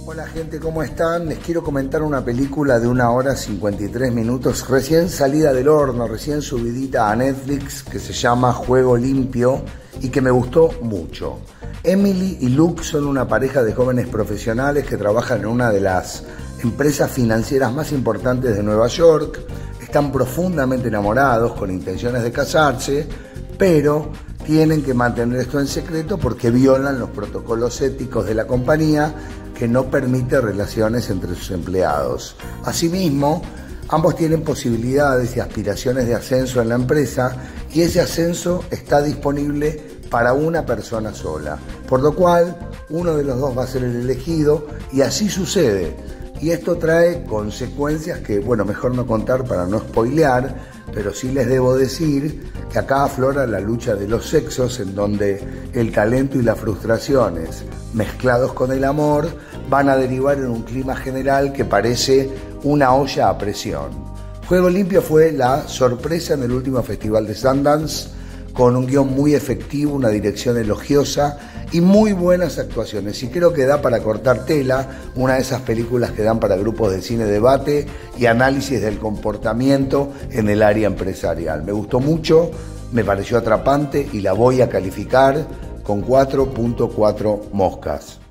Hola gente, ¿cómo están? Les quiero comentar una película de 1 hora 53 minutos, recién salida del horno, recién subidita a Netflix, que se llama Juego Limpio y que me gustó mucho. Emily y Luke son una pareja de jóvenes profesionales que trabajan en una de las empresas financieras más importantes de Nueva York. Están profundamente enamorados, con intenciones de casarse, pero tienen que mantener esto en secreto porque violan los protocolos éticos de la compañía que no permite relaciones entre sus empleados. Asimismo, ambos tienen posibilidades y aspiraciones de ascenso en la empresa y ese ascenso está disponible para una persona sola, por lo cual uno de los dos va a ser el elegido y así sucede. Y esto trae consecuencias que, mejor no contar para no spoilear, pero sí les debo decir que acá aflora la lucha de los sexos, en donde el talento y las frustraciones, mezclados con el amor, van a derivar en un clima general que parece una olla a presión. Juego Limpio fue la sorpresa en el último festival de Sundance, con un guión muy efectivo, una dirección elogiosa y muy buenas actuaciones. Y creo que da para cortar tela, una de esas películas que dan para grupos de cine, debate y análisis del comportamiento en el área empresarial. Me gustó mucho, me pareció atrapante y la voy a calificar con 4.4 moscas.